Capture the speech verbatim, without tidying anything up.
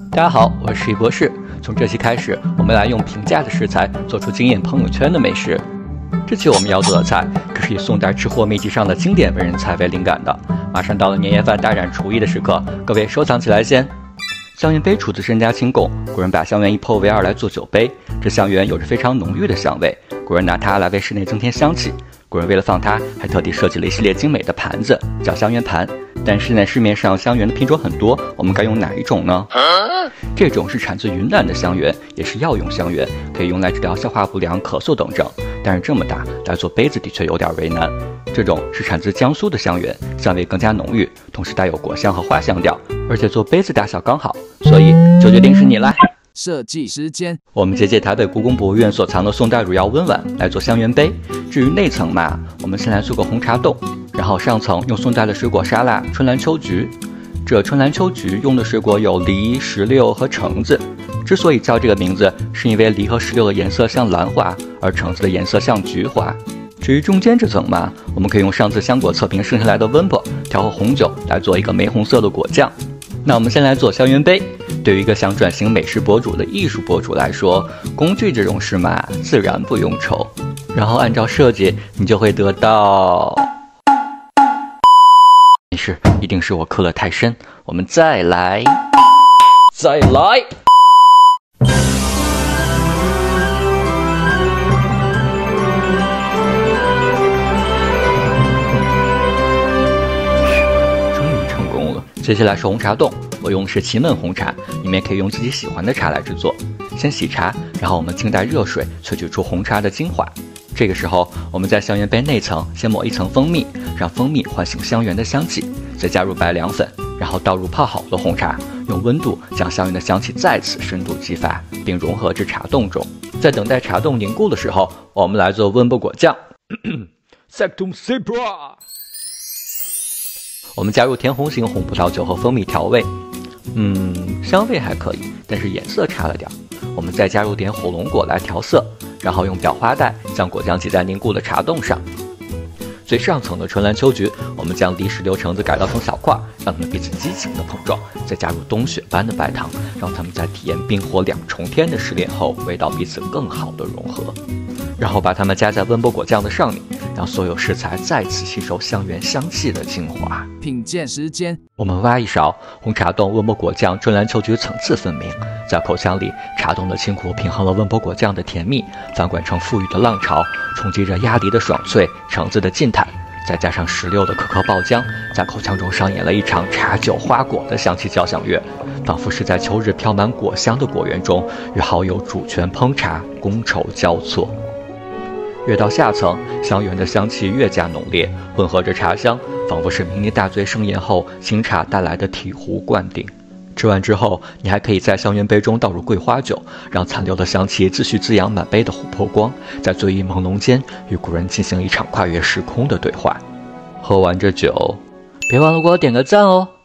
大家好，我是易博士。从这期开始，我们来用平价的食材做出惊艳朋友圈的美食。这期我们要做的菜可是以宋代吃货秘籍上的经典文人菜为灵感的。马上到了年夜饭大展厨艺的时刻，各位收藏起来先。香橼杯出自身家清供，古人把香橼一剖为二来做酒杯。这香橼有着非常浓郁的香味，古人拿它来为室内增添香气。古人为了放它，还特地设计了一系列精美的盘子，叫香橼盘。但现在市面上香橼的品种很多，我们该用哪一种呢？这种是产自云南的香橼，也是药用香橼，可以用来治疗消化不良、咳嗽等症。但是这么大来做杯子的确有点为难。这种是产自江苏的香橼，香味更加浓郁，同时带有果香和花香调，而且做杯子大小刚好，所以就决定是你来。 设计时间， 我们借鉴台北故宫博物院所藏的宋代汝窑温碗来做香橼杯。至于内层嘛，我们先来做个红茶冻，然后上层用宋代的水果沙拉春兰秋菊。这春兰秋菊用的水果有梨、石榴和橙子。之所以叫这个名字，是因为梨和石榴的颜色像兰花，而橙子的颜色像菊花。至于中间这层嘛，我们可以用上次香果测评剩下来的温波调和红酒来做一个玫红色的果酱。那我们先来做香橼杯。对于一个想转型美食博主的艺术博主来说，工具这种事嘛，自然不用愁。然后按照设计，你就会得到……没事，一定是我刻了太深。我们再来，再来。终于成功了。接下来是红茶冻。我用的是祁门红茶，你们也可以用自己喜欢的茶来制作。先洗茶，然后我们静待热水萃取出红茶的精华。这个时候，我们在香橼杯内层先抹一层蜂蜜，让蜂蜜唤醒香橼的香气，再加入白凉粉，然后倒入泡好的红茶，用温度将香橼的香气再次深度激发，并融合至茶冻中。在等待茶冻凝固的时候，我们来做温波果酱。Sectum Sepra。我们加入甜红型红葡萄酒和蜂蜜调味。嗯，香味还可以，但是颜色差了点。我们再加入点火龙果来调色，然后用裱花袋将果酱挤在凝固的茶冻上。最上层的春兰秋菊，我们将梨、石榴、橙子改刀成小块，让它们彼此激情的碰撞，再加入冬雪般的白糖，让它们在体验冰火两重天的试炼后，味道彼此更好的融合。然后把它们加在温波果酱的上面，让所有食材再次吸收香橼香气的精华。 品鉴时间， 我们挖一勺红茶冻、温波果酱、春兰秋菊层次分明，在口腔里，茶冻的清苦平衡了温波果酱的甜蜜，翻滚成馥郁的浪潮，冲击着鸭梨的爽脆、橙子的劲弹，再加上石榴的可可爆浆，在口腔中上演了一场茶酒花果的香气交响乐，仿佛是在秋日飘满果香的果园中，与好友煮泉烹茶，觥筹交错。越到下层，香橼的香气越加浓烈，混合着茶香，仿佛是明尼大醉盛宴后新茶带来的醍醐灌顶。吃完之后，你还可以在香橼杯中倒入桂花酒，让残留的香气继续滋养满杯的琥珀光，在醉意朦胧间与古人进行一场跨越时空的对话。喝完这酒，别忘了给我点个赞哦。